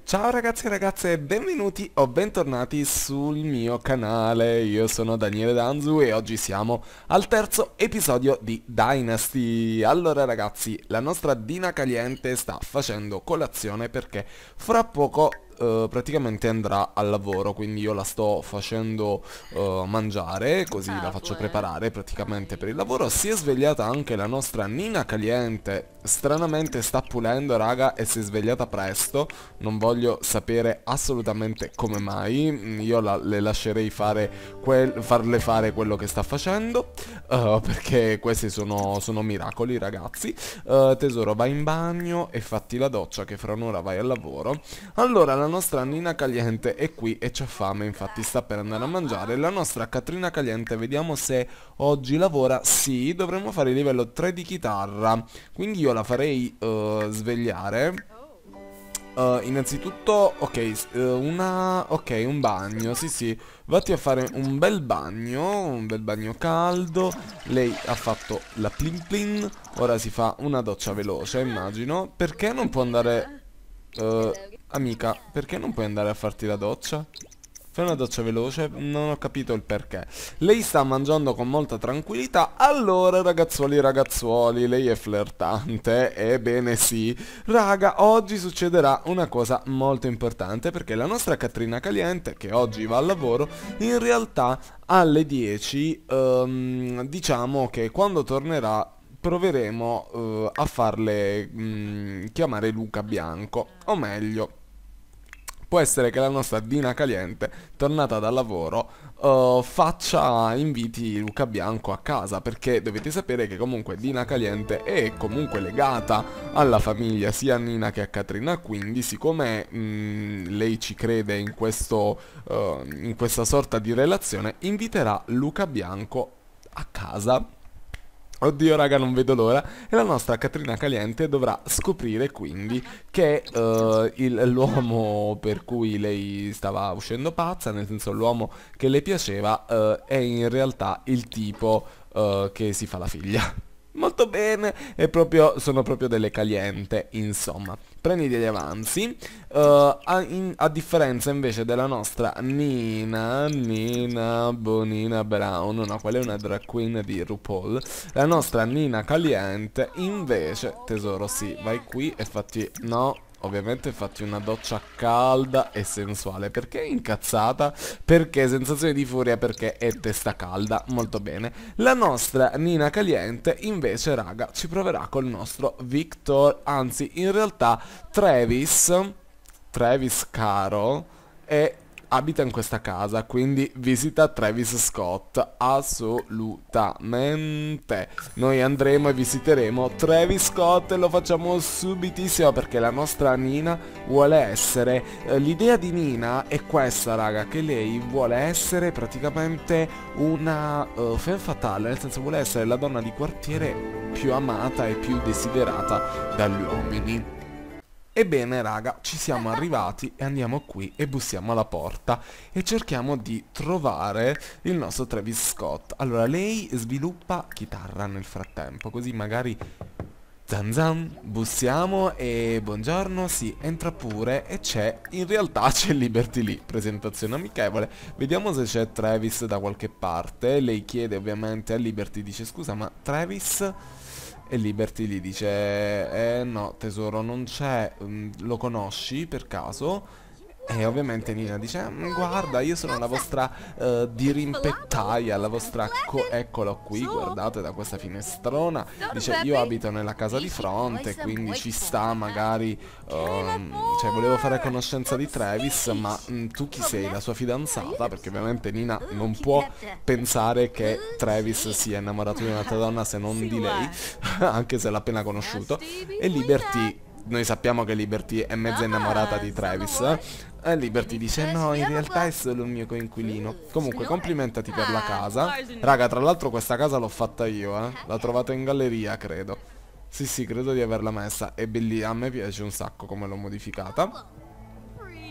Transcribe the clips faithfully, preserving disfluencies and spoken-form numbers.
Ciao ragazzi e ragazze, benvenuti o bentornati sul mio canale. Io sono Daniele Danzu e oggi siamo al terzo episodio di Dynasty. Allora ragazzi, la nostra Dina Caliente sta facendo colazione perché fra poco eh, praticamente andrà al lavoro, quindi io la sto facendo eh, mangiare, così la faccio preparare praticamente per il lavoro. Si è svegliata anche la nostra Nina Caliente, stranamente sta pulendo raga e si è svegliata presto, non voglio sapere assolutamente come mai. Mm, io la- le lascerei fare quel- farle fare quello che sta facendo, eh, perché questi sono, sono miracoli ragazzi. Eh, tesoro, vai in bagno e fatti la doccia che fra un'ora vai al lavoro. Allora la nostra Nina Caliente è qui e c'ha fame, infatti sta per andare a mangiare. La nostra Catrina Caliente, vediamo se oggi lavora. Sì, dovremmo fare il livello tre di chitarra, quindi io la farei eh, svegliare. Uh, innanzitutto, ok, s- eh, una... ok, un bagno, sì sì, vatti a fare un bel bagno, un bel bagno caldo. Lei ha fatto la plin plin, ora si fa una doccia veloce, immagino. Perché non può andare... eh, amica, perché non puoi andare a farti la doccia? Fai una doccia veloce, non ho capito il perché. Lei sta mangiando con molta tranquillità. Allora, ragazzuoli ragazzuoli, lei è flirtante. Ebbene sì. Raga, oggi succederà una cosa molto importante perché la nostra Catrina Caliente, che oggi va al lavoro, in realtà alle dieci, ehm, diciamo che quando tornerà proveremo eh, a farle mm, chiamare Luca Bianco, o meglio, può essere che la nostra Dina Caliente, tornata dal lavoro, eh, faccia inviti Luca Bianco a casa, perché dovete sapere che comunque Dina Caliente è comunque legata alla famiglia sia a Nina che a Catrina, quindi siccome mh, lei ci crede in questo, eh, in questa sorta di relazione, inviterà Luca Bianco a casa. Oddio raga, non vedo l'ora. E la nostra Catrina Caliente dovrà scoprire quindi che eh, il- l'uomo per cui lei stava uscendo pazza, nel senso l'uomo che le piaceva, eh, è in realtà il tipo eh, che si fa la figlia. Molto bene, è proprio, sono proprio delle caliente, insomma. Prendi degli avanzi. eh, a, in- a differenza invece della nostra Nina, Nina Bonina Brown, no, quella è una drag queen di RuPaul. La nostra Nina Caliente, invece, tesoro, sì, vai qui e fatti, no, ovviamente fatti una doccia calda e sensuale. Perché è incazzata? Perché sensazione di furia? Perché è testa calda. Molto bene. La nostra Nina Caliente, invece, raga, ci proverà col nostro Victor, anzi, in realtà, Travis, Travis caro, e abita in questa casa, quindi visita Travis Scott, assolutamente. Noi andremo e visiteremo Travis Scott e lo facciamo subitissimo perché la nostra Nina vuole essere, eh, l'idea di Nina è questa raga, che lei vuole essere praticamente una uh, femme fatale, nel senso vuole essere la donna di quartiere più amata e più desiderata dagli uomini. Ebbene raga, ci siamo arrivati e andiamo qui e bussiamo alla porta e cerchiamo di trovare il nostro Travis Scott. Allora, lei sviluppa chitarra nel frattempo, così magari... Zan zan, bussiamo e buongiorno, sì, entra pure e c'è, in realtà c'è Liberty lì, presentazione amichevole. Vediamo se c'è Travis da qualche parte. Lei chiede ovviamente a Liberty, dice scusa ma Travis... E Liberty gli dice, eh no tesoro non c'è, mm, lo conosci per caso? E ovviamente Nina dice, "Mm, guarda io sono la vostra eh, dirimpettaia, la vostra... co- eccolo qui, guardate da questa finestrona." Dice, io abito nella casa di fronte, quindi ci sta magari... ehm, cioè volevo fare conoscenza di Travis, ma mm, tu chi sei? La sua fidanzata? Perché ovviamente Nina non può pensare che Travis sia innamorato di un'altra donna se non di lei, anche se l'ha appena conosciuto. E Liberty, noi sappiamo che Liberty è mezza innamorata di Travis, eh? E Liberty dice no, in realtà è solo un mio coinquilino. Comunque complimentati per la casa. Raga, tra l'altro questa casa l'ho fatta io, eh. L'ho trovata in galleria, credo. Sì, sì, credo di averla messa. È bellissima, a me piace un sacco come l'ho modificata.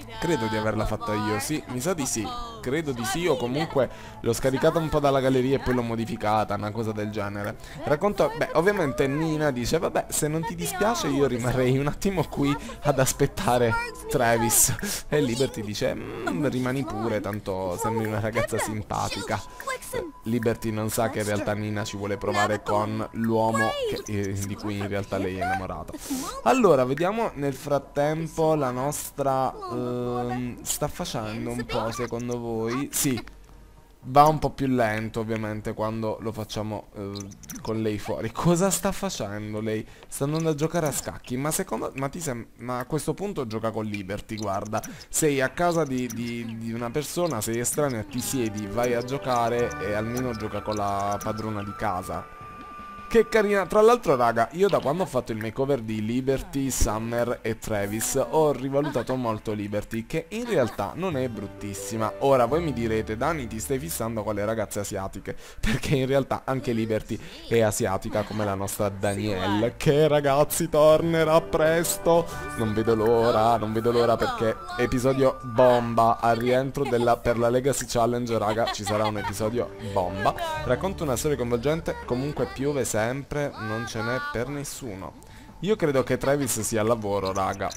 Credo di averla fatta io, sì, mi sa di sì. Credo di sì, o comunque l'ho scaricata un po' dalla galleria e poi l'ho modificata, una cosa del genere. Racconto, beh, ovviamente Nina dice, vabbè, se non ti dispiace io rimarrei un attimo qui ad aspettare Travis. E Liberty dice, "Mm, rimani pure, tanto sembri una ragazza simpatica." Eh, Liberty non sa che in realtà Nina ci vuole provare con l'uomo che- eh, di cui in realtà lei è innamorata. Allora, vediamo nel frattempo la nostra... ehm, sta facendo un po', secondo voi? Sì, va un po' più lento ovviamente quando lo facciamo eh, con lei fuori. Cosa sta facendo lei? Sta andando a giocare a scacchi. Ma secondo... Ma, ti sem- ma a questo punto gioca con Liberty, guarda. Sei a casa di, di- di una persona, sei estraneo, ti siedi, vai a giocare e almeno gioca con la padrona di casa. Che carina, tra l'altro raga, io da quando ho fatto il makeover di Liberty, Summer e Travis ho rivalutato molto Liberty, che in realtà non è bruttissima. Ora voi mi direte, Dani ti stai fissando con le ragazze asiatiche, perché in realtà anche Liberty è asiatica come la nostra Danielle, che ragazzi tornerà presto. Non vedo l'ora, non vedo l'ora perché episodio bomba al rientro della, per la Legacy Challenge raga, ci sarà un episodio bomba. Racconto una storia coinvolgente, comunque piove sempre, non ce n'è per nessuno. Io credo che Travis sia al lavoro, raga.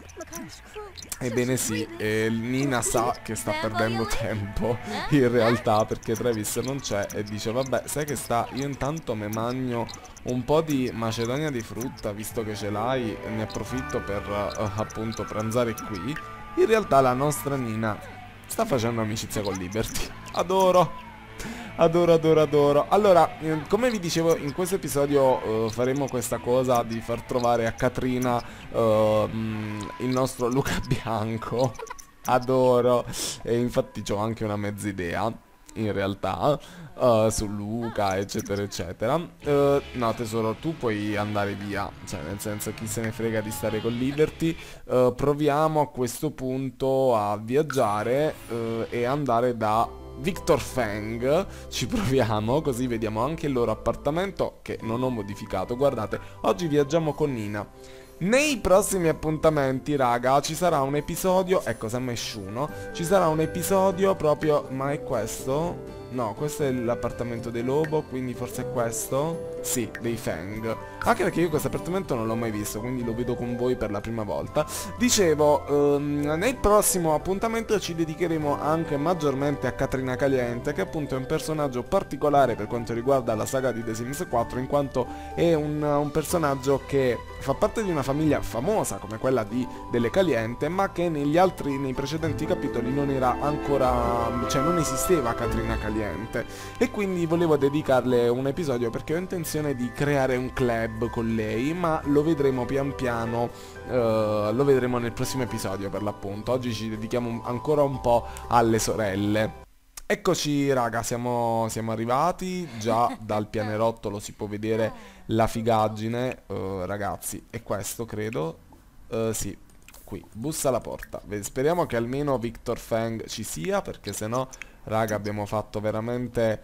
Ebbene sì, e Nina sa che sta perdendo tempo in realtà perché Travis non c'è e dice vabbè, sai che sta, io intanto me magno un po' di macedonia di frutta visto che ce l'hai e ne approfitto per uh, appunto pranzare qui. In realtà la nostra Nina sta facendo amicizia con Liberty. Adoro! Adoro, adoro, adoro. Allora, eh, come vi dicevo, in questo episodio eh, faremo questa cosa di far trovare a Katrina eh, mm, il nostro Luca Bianco. Adoro. E infatti ho anche una mezza idea, in realtà, eh, su Luca, eccetera, eccetera. Eh, no, tesoro, tu puoi andare via. Cioè, nel senso, chi se ne frega di stare con Liberty. Eh, proviamo a questo punto a viaggiare eh, e andare da Victor Fang, ci proviamo, così vediamo anche il loro appartamento che non ho modificato. Guardate, oggi viaggiamo con Nina. Nei prossimi appuntamenti, raga, ci sarà un episodio, ecco, Sam e Shuno, ci sarà un episodio proprio, ma è questo? No, questo è l'appartamento dei Lobo, quindi forse è questo? Sì, dei Fang. Anche perché io questo appartamento non l'ho mai visto, quindi lo vedo con voi per la prima volta. Dicevo, ehm, nel prossimo appuntamento ci dedicheremo anche maggiormente a Katrina Caliente, che appunto è un personaggio particolare per quanto riguarda la saga di The Sims quattro, in quanto è un, un personaggio che fa parte di una famiglia famosa come quella di delle Caliente, ma che negli altri, nei precedenti capitoli non era ancora, cioè non esisteva Katrina Caliente. E quindi volevo dedicarle un episodio perché ho intenzione di creare un club con lei, ma lo vedremo pian piano, uh, lo vedremo nel prossimo episodio per l'appunto. Oggi ci dedichiamo ancora un po' alle sorelle. Eccoci raga, siamo, siamo arrivati, già dal pianerottolo si può vedere la figaggine, uh, ragazzi, è questo credo, uh, sì, qui, bussa alla porta. Speriamo che almeno Victor Fang ci sia, perché sennò, raga, abbiamo fatto veramente,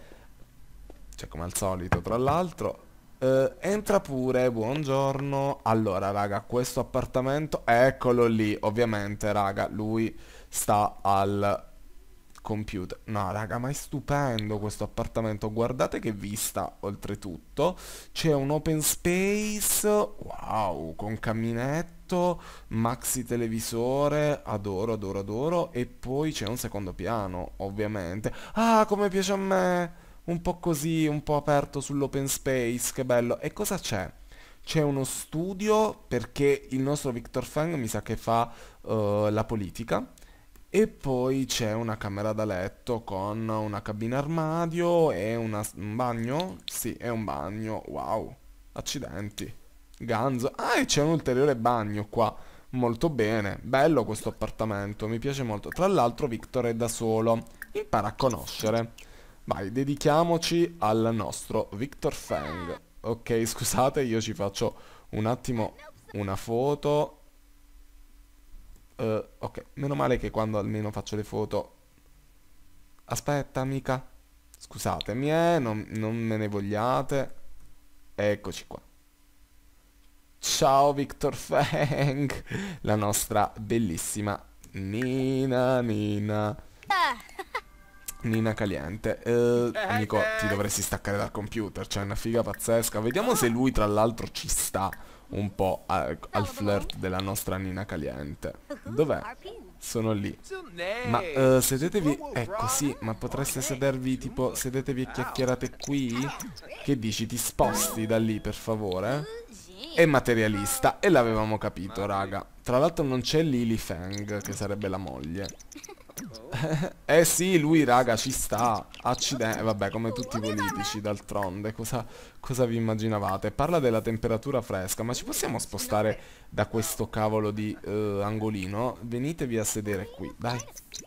cioè come al solito, tra l'altro. Uh, entra pure, buongiorno. Allora, raga, questo appartamento, eccolo lì, ovviamente, raga, lui sta al computer. No, raga, ma è stupendo questo appartamento. Guardate che vista, oltretutto. C'è un open space, wow, con caminetto, maxi televisore, adoro, adoro, adoro. E poi c'è un secondo piano, ovviamente. Ah, come piace a me! Un po' così, un po' aperto sull'open space, che bello. E cosa c'è? C'è uno studio, perché il nostro Victor Fang mi sa che fa uh, la politica. E poi c'è una camera da letto con una cabina armadio e una- un bagno? Sì, è un bagno. Wow, accidenti. Ganzo. Ah, e c'è un ulteriore bagno qua. Molto bene. Bello questo appartamento, mi piace molto. Tra l'altro Victor è da solo. Impara a conoscere. Vai, dedichiamoci al nostro Victor Fang. Ok, scusate, io ci faccio un attimo una foto. Uh, ok, meno male che quando almeno faccio le foto... Aspetta, amica. Scusatemi, eh, non, non me ne vogliate. Eccoci qua. Ciao Victor Fang, la nostra bellissima Nina, Nina. Nina caliente. Eh, amico, ti dovresti staccare dal computer, c'è una figa pazzesca. Vediamo se lui tra l'altro ci sta un po' a, al flirt della nostra Nina caliente. Dov'è? Sono lì. Ma uh, sedetevi. Ecco sì, ma potreste sedervi tipo. Sedetevi e chiacchierate qui? Che dici? Ti sposti da lì per favore? È materialista. E l'avevamo capito, raga. Tra l'altro non c'è Lily Fang, che sarebbe la moglie. Eh sì, lui raga ci sta. Accidente. Vabbè, come tutti i politici d'altronde. Cosa, cosa vi immaginavate? Parla della temperatura fresca. Ma ci possiamo spostare da questo cavolo di uh, angolino? Venitevi a sedere qui, dai.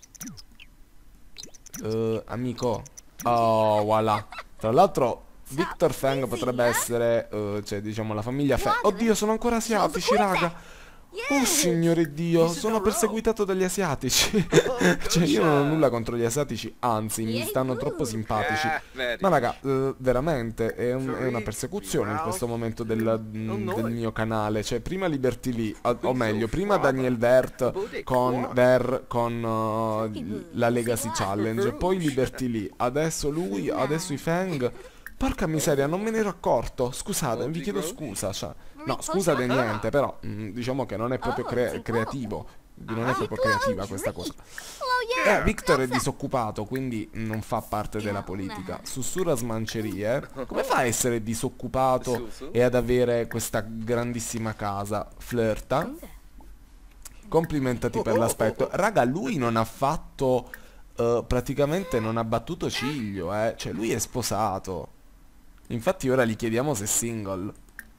uh, Amico. Oh, voilà. Tra l'altro Victor Fang potrebbe essere uh, cioè diciamo la famiglia Fang. Oddio, sono ancora asiatici, raga. Oh signore Dio, sono perseguitato dagli asiatici. Cioè io non ho nulla contro gli asiatici, anzi mi stanno troppo simpatici. Ma raga, eh, veramente è, un, è una persecuzione in questo momento del, del mio canale. Cioè prima Liberty Lee, o meglio prima Daniel Vert con, Ver con uh, la Legacy Challenge, poi Liberty Lee, adesso lui, adesso i Fang. Porca miseria, non me ne ero accorto. Scusate, vi chiedo scusa, cioè. No, scusate niente, però mh, diciamo che non è proprio cre creativo. Non è proprio creativa questa cosa. Eh, Victor è disoccupato, quindi non fa parte della politica. Sussurra smancerie. Come fa a essere disoccupato e ad avere questa grandissima casa? Flirta. Complimentati per l'aspetto. Raga, lui non ha fatto uh, praticamente non ha battuto ciglio, eh. Cioè lui è sposato. Infatti ora gli chiediamo se è single.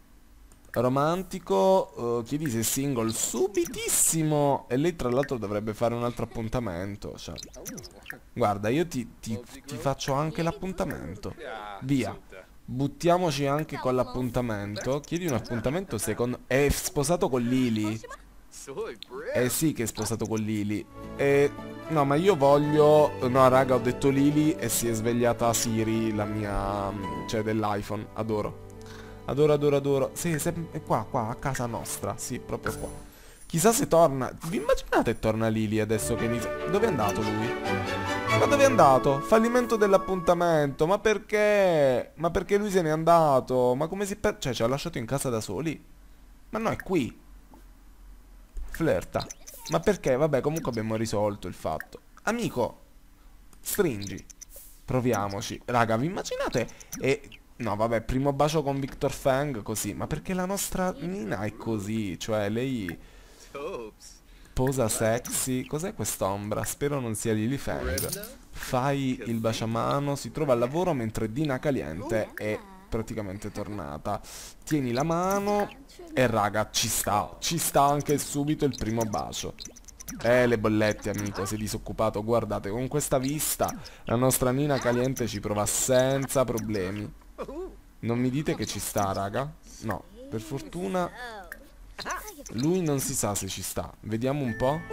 Romantico, uh, chiedi se è single subitissimo. E lei tra l'altro dovrebbe fare un altro appuntamento, cioè. Guarda, io ti, ti, ti faccio anche l'appuntamento. Via. Buttiamoci anche con l'appuntamento. Chiedi un appuntamento secondo... È sposato con Lily. Eh sì che è sposato con Lily. E... No, ma io voglio... No, raga, ho detto Lily e si è svegliata Siri, la mia... Cioè, dell'iPhone. Adoro. Adoro, adoro, adoro. Sì, è qua, qua, a casa nostra. Sì, proprio qua. Chissà se torna... Vi immaginate torna Lily adesso che inizia... Dove è andato lui? Ma dove è andato? Fallimento dell'appuntamento. Ma perché? Ma perché lui se n'è andato? Ma come si... Per... Cioè, ci ha lasciato in casa da soli? Ma no, è qui. Flirta. Ma perché? Vabbè, comunque abbiamo risolto il fatto. Amico, stringi. Proviamoci. Raga, vi immaginate? E... No, vabbè, primo bacio con Victor Fang, così. Ma perché la nostra Nina è così? Cioè, lei... Posa sexy. Cos'è quest'ombra? Spero non sia Lily Fang. Fai il baciamano. Si trova al lavoro mentre Dina Caliente è praticamente tornata. Tieni la mano. E raga, ci sta. Ci sta anche subito il primo bacio. Eh, le bollette, amico, sei disoccupato. Guardate, con questa vista la nostra Nina Caliente ci prova senza problemi. Non mi dite che ci sta, raga? No, per fortuna lui non si sa se ci sta. Vediamo un po'.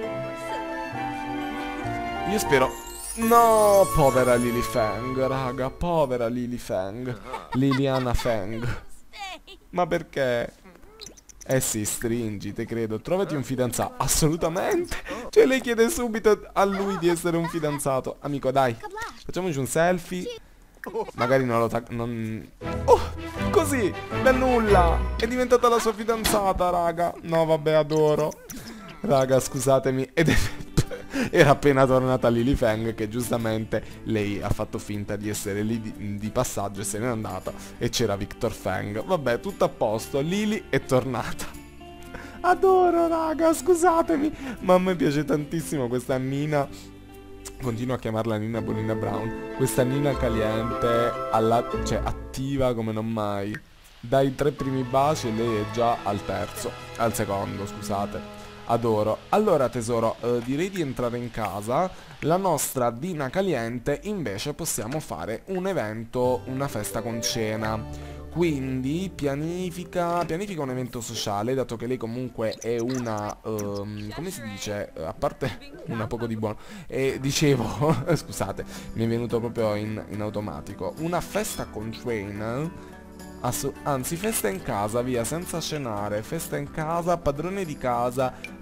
Io spero... No, povera Lily Fang, raga. Povera Lily Fang. Liliana Fang. Ma perché? Eh sì, stringi, te credo. Trovati un fidanzato. Assolutamente. Cioè lei chiede subito a lui di essere un fidanzato. Amico, dai, facciamoci un selfie. Magari non lo tag... non... Oh, così, da nulla. È diventata la sua fidanzata, raga. No, vabbè, adoro. Raga, scusatemi. Ed è... Era appena tornata Lily Fang, che giustamente lei ha fatto finta di essere lì di, di passaggio e se n'è andata. E c'era Victor Fang. Vabbè, tutto a posto. Lily è tornata. Adoro, raga, scusatemi. Ma a me piace tantissimo questa Nina. Continuo a chiamarla Nina Bonina Brown. Questa Nina Caliente, alla, cioè attiva come non mai. Dai tre primi baci e lei è già al terzo. Al secondo, scusate. Adoro. Allora tesoro, eh, direi di entrare in casa. La nostra Dina Caliente invece possiamo fare un evento, una festa con cena. Quindi pianifica, pianifica un evento sociale, dato che lei comunque è una, um, come si dice, a parte una poco di buono, e dicevo, scusate, mi è venuto proprio in, in automatico, una festa con train, anzi festa in casa, via, senza cenare, festa in casa, padrone di casa,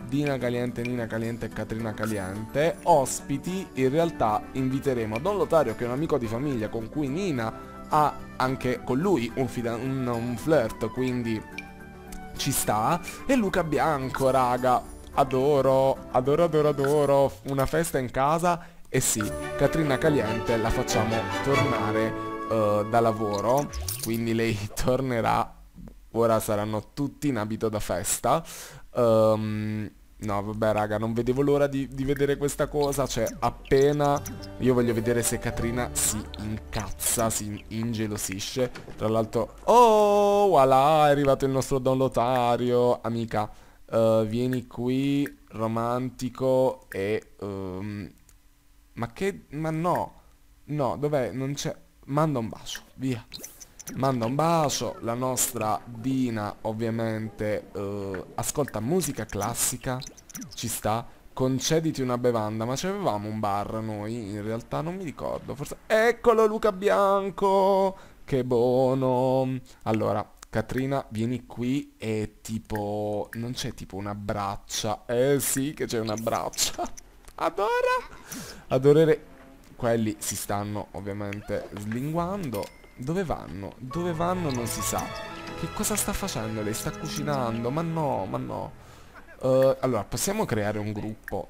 Dina Caliente, Nina Caliente e Catrina Caliente. Ospiti, in realtà inviteremo Don Lotario, che è un amico di famiglia con cui Nina ha anche con lui un, un, un flirt, quindi ci sta. E Luca Bianco, raga, adoro, adoro, adoro, adoro, una festa in casa. E sì, Catrina Caliente la facciamo tornare uh, da lavoro, quindi lei tornerà. Ora saranno tutti in abito da festa. um, No, vabbè, raga, non vedevo l'ora di, di vedere questa cosa. Cioè, appena... Io voglio vedere se Catrina si incazza, si ingelosisce. Tra l'altro... Oh, voilà, è arrivato il nostro Don Lotario. Amica, uh, vieni qui, romantico e... Um... Ma che... Ma no. No, dov'è? Non c'è... Manda un bacio, via. Manda un bacio. La nostra Dina ovviamente uh, ascolta musica classica. Ci sta. Concediti una bevanda. Ma c'avevamo un bar noi? In realtà non mi ricordo. Forse... Eccolo Luca Bianco. Che buono. Allora, Catrina, vieni qui e tipo... Non c'è tipo una braccia? Eh sì che c'è una braccia. Adora. Adorare. Quelli si stanno ovviamente slinguando. Dove vanno? Dove vanno non si sa. Che cosa sta facendo? Lei sta cucinando? Ma no, ma no. Uh, allora, possiamo creare un gruppo.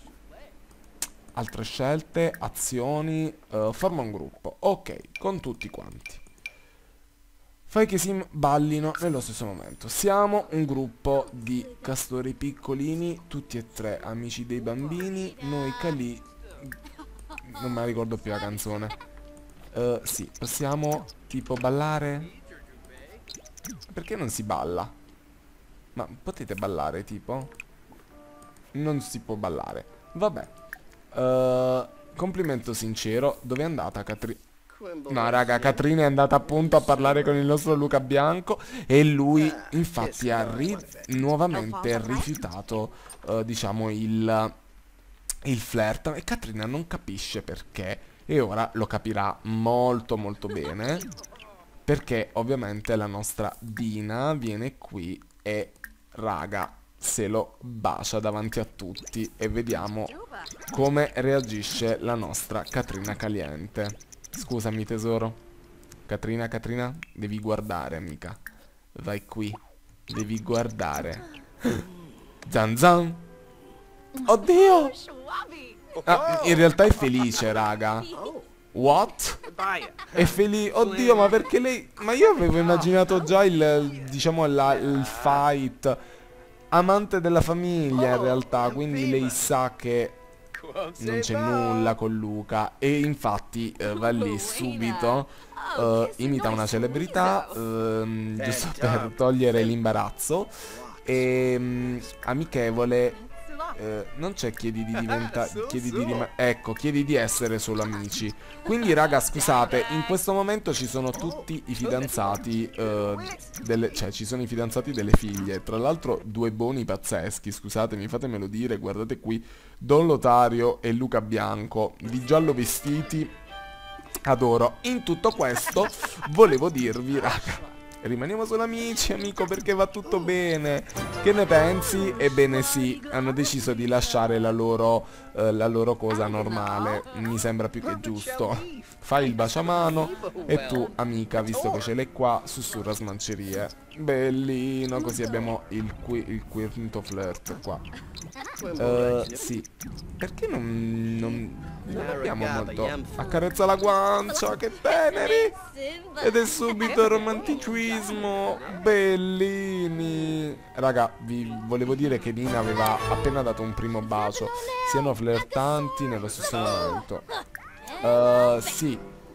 Altre scelte, azioni, uh, forma un gruppo. Ok, con tutti quanti. Fai che si ballino nello stesso momento. Siamo un gruppo di castori piccolini, tutti e tre amici dei bambini. Noi Calì... Non me la ricordo più la canzone. Uh, sì, possiamo tipo ballare? Perché non si balla? Ma potete ballare tipo? Non si può ballare. Vabbè. uh, Complimento sincero. Dove è andata Catrina? No raga, Catrina è andata appunto a parlare con il nostro Luca Bianco. E lui infatti ha ri nuovamente rifiutato uh, diciamo il, il flirt. E Catrina non capisce perché. E ora lo capirà molto molto bene, perché ovviamente la nostra Dina viene qui e, raga, se lo bacia davanti a tutti. E vediamo come reagisce la nostra Catrina Caliente. Scusami tesoro. Catrina, Catrina, devi guardare, amica. Vai qui, devi guardare. Zan zan. Oddio. Ah, in realtà è felice, raga. What? È felice. Oddio, ma perché lei... Ma io avevo immaginato già il... Diciamo la, il fight. Amante della famiglia in realtà. Quindi lei sa che non c'è nulla con Luca. E infatti eh, va lì subito, eh, imita una celebrità, eh, giusto per togliere l'imbarazzo. E um, amichevole. Eh, non c'è chiedi di diventare, chiedi di rima- ecco, chiedi di essere solo amici. Quindi raga, scusate, in questo momento ci sono tutti i fidanzati, eh, delle, cioè ci sono i fidanzati delle figlie. Tra l'altro due boni pazzeschi, scusatemi, fatemelo dire. Guardate qui, Don Lotario e Luca Bianco, di giallo vestiti. Adoro. In tutto questo volevo dirvi, raga, rimaniamo solo amici, amico, perché va tutto bene. Che ne pensi? Ebbene sì, hanno deciso di lasciare la loro, eh, la loro cosa normale. Mi sembra più che giusto. Fai il baciamano e tu, amica, visto che ce l'hai qua, sussurra smancerie. Bellino, così abbiamo il, qui, il quinto flirt qua. Uh, sì. Perché non, non, non abbiamo molto... Accarezza la guancia, che teneri! Ed è subito romanticismo. Bellini. Raga, vi volevo dire che Nina aveva appena dato un primo bacio. Siano flirtanti nello stesso momento. Uh, sì.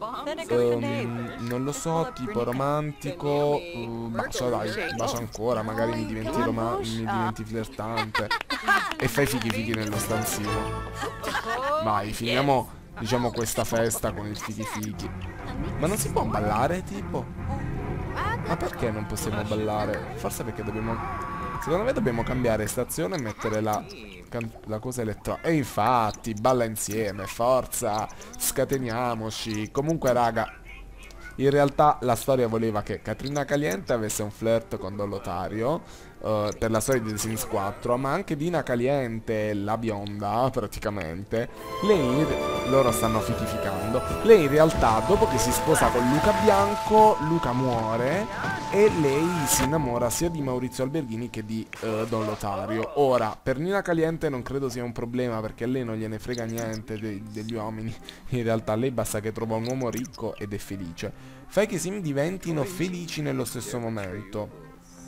Um, non lo so, tipo romantico. uh, Bacia dai, bacia ancora. Magari mi diventi roma mi diventi flirtante. E fai fighi fighi nello stanzino. Vai, finiamo, diciamo, questa festa con il fighi fighi. Ma non si può ballare, tipo? Ma perché non possiamo ballare? Forse perché dobbiamo... Secondo me dobbiamo cambiare stazione e mettere la, la cosa elettronica. E infatti, balla insieme, forza, scateniamoci. Comunque, raga, in realtà la storia voleva che Catrina Caliente avesse un flirt con Don Lotario. uh, per la storia di The Sims quattro, ma anche Dina Caliente, la bionda praticamente, lei, loro stanno fitificando, lei in realtà dopo che si sposa con Luca Bianco, Luca muore e lei si innamora sia di Maurizio Alberghini che di uh, Don Lotario. Ora, per Nina Caliente non credo sia un problema perché a lei non gliene frega niente de degli uomini, in realtà a lei basta che trova un uomo ricco ed è felice. Fai che i sim diventino felici nello stesso momento.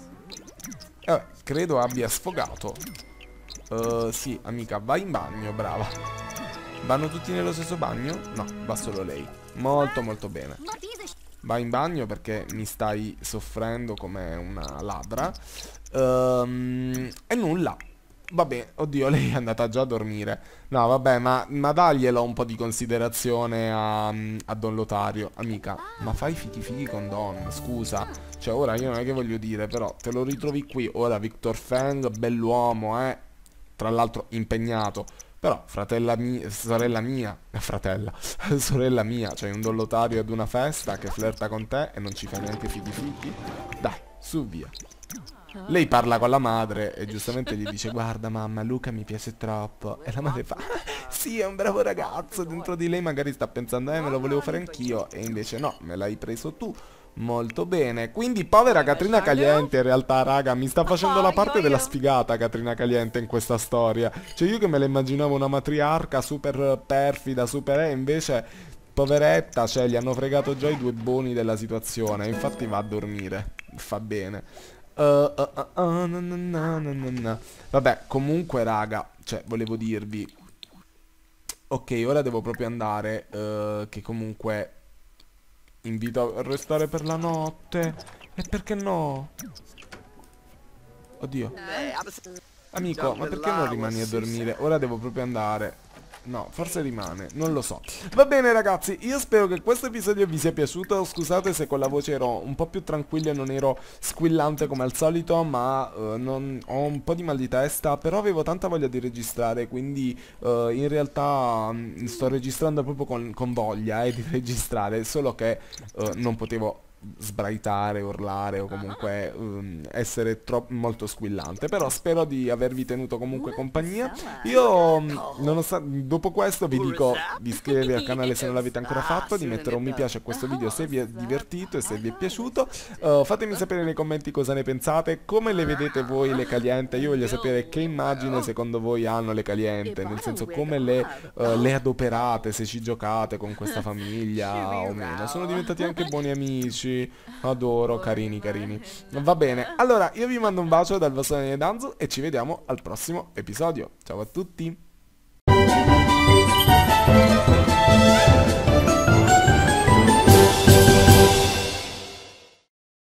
Eh, credo abbia sfogato. Uh, sì, amica, vai in bagno, brava. Vanno tutti nello stesso bagno? No, va solo lei. Molto molto bene. Vai in bagno perché mi stai soffrendo come una ladra. um, E nulla. Vabbè, oddio, lei è andata già a dormire. No, vabbè, ma, ma daglielo un po' di considerazione a, a Don Lotario. Amica, ma fai fighi fighi con Don, scusa. Cioè, ora io non è che voglio dire, però te lo ritrovi qui. Ora Victor Feng, bell'uomo, eh. Tra l'altro impegnato. Però, fratella mia, sorella mia, fratella, sorella mia, cioè un Don Lotario ad una festa che flirta con te e non ci fai neanche fighi fighi. Dai, su via. Lei parla con la madre e giustamente gli dice: guarda mamma, Luca mi piace troppo. E la madre fa: sì, è un bravo ragazzo. Dentro di lei magari sta pensando: eh, me lo volevo fare anch'io. E invece no, me l'hai preso tu. Molto bene. Quindi povera Catrina Caliente in realtà, raga, mi sta facendo la parte della sfigata Catrina Caliente in questa storia. Cioè io che me la immaginavo una matriarca super perfida, super eh, invece poveretta, cioè gli hanno fregato già i due buoni della situazione. Infatti va a dormire. Fa bene. Uh, uh, uh, uh, no, no, no, no, no. Vabbè, comunque raga, cioè volevo dirvi, ok, ora devo proprio andare, uh, che comunque invito a restare per la notte. E perché no? Oddio. Amico, ma perché non rimani a dormire? Ora devo proprio andare. No, forse rimane, non lo so. Va bene ragazzi, io spero che questo episodio vi sia piaciuto. Scusate se con la voce ero un po' più tranquillo e non ero squillante come al solito, ma uh, non, ho un po' di mal di testa. Però avevo tanta voglia di registrare, quindi uh, in realtà um, sto registrando proprio con, con voglia eh, di registrare. Solo che uh, non potevo sbraitare, urlare o comunque um, essere troppo molto squillante. Però spero di avervi tenuto comunque compagnia. Io um, nonostante, dopo questo vi dico di iscrivervi al canale se non l'avete ancora fatto, di mettere un mi piace a questo video se vi è divertito e se vi è piaciuto. uh, Fatemi sapere nei commenti cosa ne pensate, come le vedete voi le Caliente. Io voglio sapere che immagine secondo voi hanno le Caliente, nel senso come le, uh, le adoperate, se ci giocate con questa famiglia o meno. Sono diventati anche buoni amici. Adoro, carini carini. Va bene, allora io vi mando un bacio dal vostro Daniele Danzu e ci vediamo al prossimo episodio. Ciao a tutti.